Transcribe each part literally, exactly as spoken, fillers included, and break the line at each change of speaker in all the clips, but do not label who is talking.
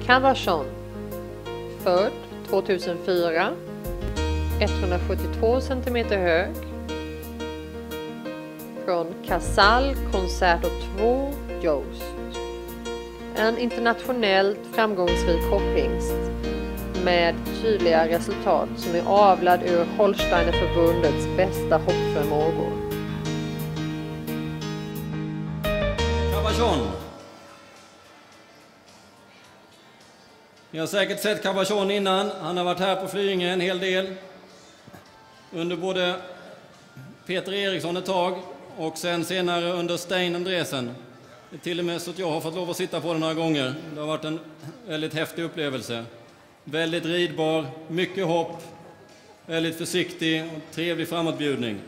Cavachon, född tvåtusenfyra, etthundrasjuttiotvå centimeter hög, från Casal Concerto två, Joust. En internationellt framgångsrik hopphingst med tydliga resultat som är avlad ur Holsteiner-förbundets bästa hoppförmågor.
Cavachon. Ni har säkert sett Cavachon innan. Han har varit här på Flyinge en hel del. Under både Peter Eriksson ett tag och sen senare under Stein Andresen. Det är till och med så att jag har fått lov att sitta på den några gånger. Det har varit en väldigt häftig upplevelse. Väldigt ridbar, mycket hopp, väldigt försiktig och trevlig framåtbjudning.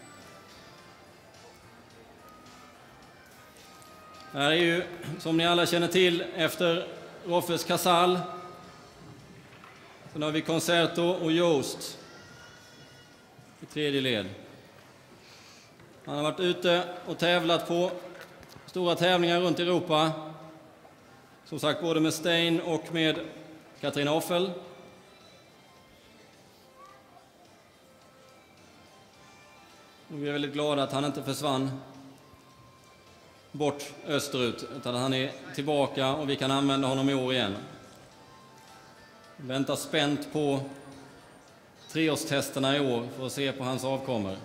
Här är ju, som ni alla känner till, efter Roffes Casal. Sen har vi Concerto och Joust i tredje led. Han har varit ute och tävlat på stora tävlingar runt Europa. Som sagt, både med Stein och med Katarina Offel. Och vi är väldigt glada att han inte försvann bort österut, utan han är tillbaka och vi kan använda honom i år igen. Vi väntar spänt på treårstesterna i år för att se på hans avkommor.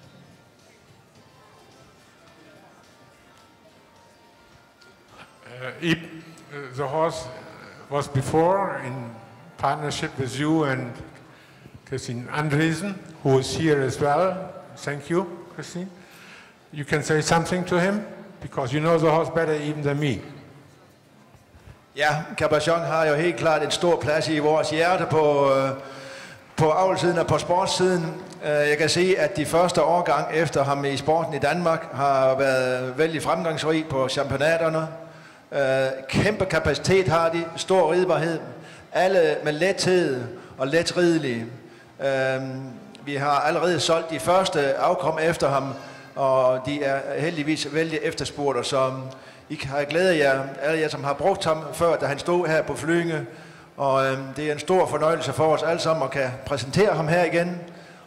Uh, the horse was before in partnership with you and Christine Andresen, who is here as well. Thank you, Christine. You can say something to him, because you know the horse better even than me.
Ja, Cavachon har jo helt klart en stor plads i vores hjerte på, på avlsiden og på sportssiden. Jeg kan sige, at de første årgang efter ham i sporten i Danmark har været vældig fremgangsrig på championaterne. Kæmpe kapacitet har de, stor ridbarhed, alle med lethed og letridelige. Vi har allerede solgt de første afkom efter ham, og de er heldigvis vældig efterspurgte, så I har glædet jer, alle jer som har brugt ham før, da han stod her på Flyinge. Og øh, det er en stor fornøjelse for os alle sammen at kan præsentere ham her igen,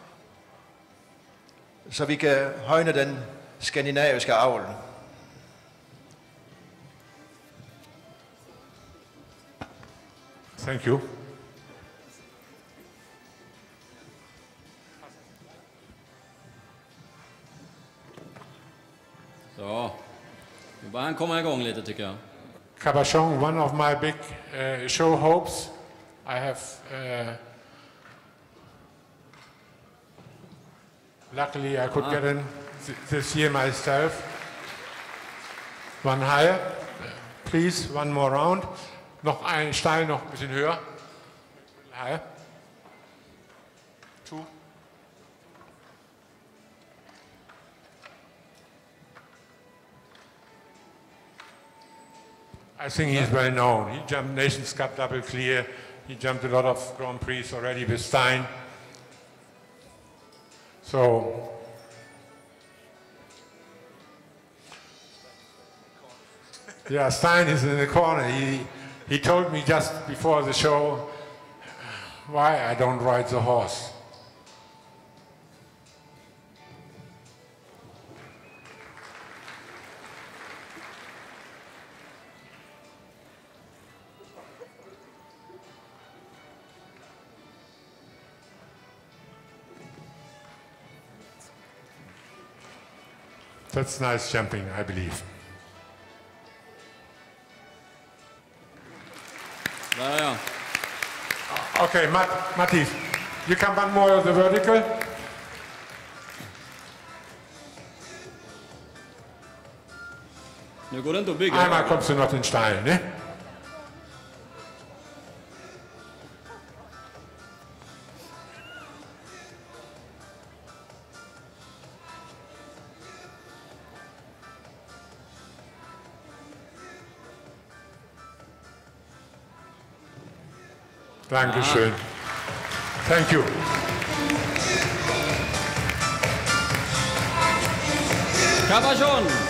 så vi kan højne den skandinaviske avl.
Thank you.
Så, nu bara han kommer igång lite tycker jag.
Cavachon, one of my big uh, show hopes. I have uh, luckily I could ah. get in th this year myself. One higher, please, one more round. Noch ein Steil, noch ein bisschen höher. Higher. Two. I think he's well known. He jumped Nations Cup double clear. He jumped a lot of Grand Prix already with Stein. So, yeah, Stein is in the corner. He, he told me just before the show why I don't ride the horse. That's nice jumping, I believe.
Där ja.
Okay, Matt, Matti, you come one more of the vertical.
Nu går det inte att bygga.
Einmal kommst du noch in Stein, ne? Dankeschön. Thank you.
Cavachon.